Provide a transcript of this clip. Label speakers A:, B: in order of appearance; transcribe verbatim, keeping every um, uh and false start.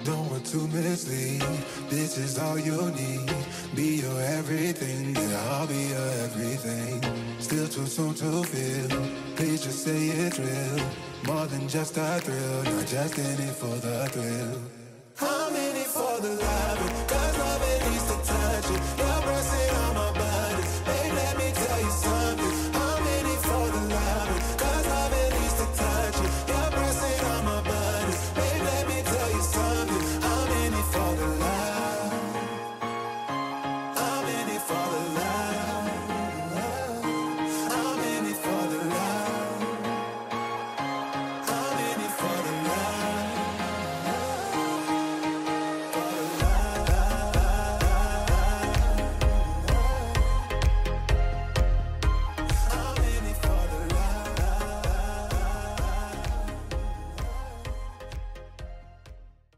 A: Don't want to mislead. This is all you need. Be your everything, yeah, I'll be your everything. Still too soon to feel. Please just say it's real. More than just a thrill, not just in it for the thrill. I'm in it for the life.